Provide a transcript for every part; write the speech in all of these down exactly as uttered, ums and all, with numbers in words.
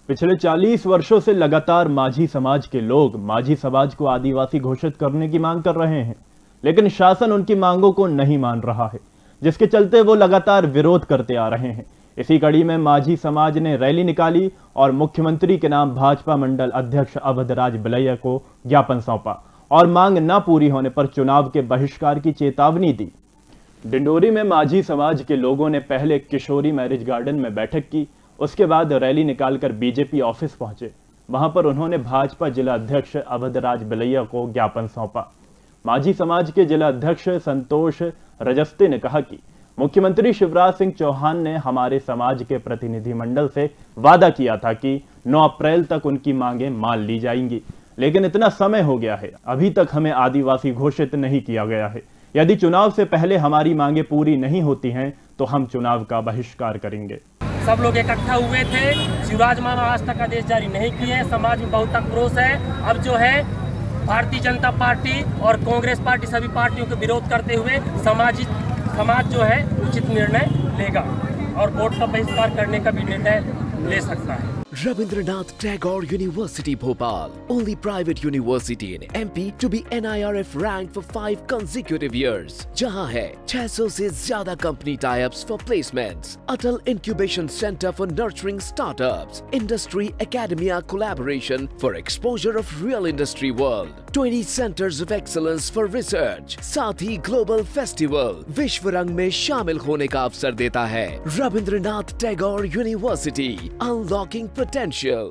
पिछले चालीस वर्षों से लगातार माझी समाज के लोग माझी समाज को आदिवासी घोषित करने की मांग कर रहे हैं, लेकिन शासन उनकी मांगों को नहीं मान रहा है, जिसके चलते वो लगातार विरोध करते आ रहे हैं। इसी कड़ी में माझी समाज ने रैली निकाली और मुख्यमंत्री के नाम भाजपा मंडल अध्यक्ष अवधराज बिलैया को ज्ञापन सौंपा और मांग न पूरी होने पर चुनाव के बहिष्कार की चेतावनी दी। डिंडोरी में माझी समाज के लोगों ने पहले किशोरी मैरिज गार्डन में बैठक की, उसके बाद रैली निकालकर बीजेपी ऑफिस पहुंचे। वहां पर उन्होंने भाजपा जिला अध्यक्ष अवधराज बिलैया को ज्ञापन सौंपा। माझी समाज के जिला अध्यक्ष संतोष रजस्ते ने कहा कि मुख्यमंत्री शिवराज सिंह चौहान ने हमारे समाज के प्रतिनिधिमंडल से वादा किया था कि नौ अप्रैल तक उनकी मांगें मान ली जाएंगी, लेकिन इतना समय हो गया है, अभी तक हमें आदिवासी घोषित नहीं किया गया है। यदि चुनाव से पहले हमारी मांगें पूरी नहीं होती हैं तो हम चुनाव का बहिष्कार करेंगे। सब लोग इकट्ठा हुए थे, शिवराज मान आज तक आदेश जारी नहीं किए। समाज में बहुत आक्रोश है। अब जो है भारतीय जनता पार्टी और कांग्रेस पार्टी सभी पार्टियों के विरोध करते हुए समाज समाज जो है उचित निर्णय लेगा और वोट का बहिष्कार करने का भी निर्णय ले सकता है। Rabindranath Tagore University Bhopal, only private university in M P to be N I R F ranked for five consecutive years, जहां है छह सौ से ज्यादा company tie-ups for placements, Atal Incubation Center for nurturing startups, Industry Academia collaboration for exposure of real industry world, twenty centers of excellence for research, साथ ही global festival विश्व रंग में शामिल होने का अवसर देता है। Rabindranath Tagore University, unlocking potential.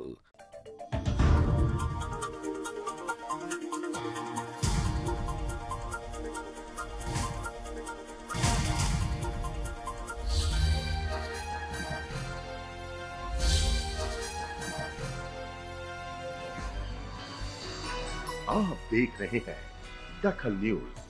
आप देख रहे हैं दखल न्यूज।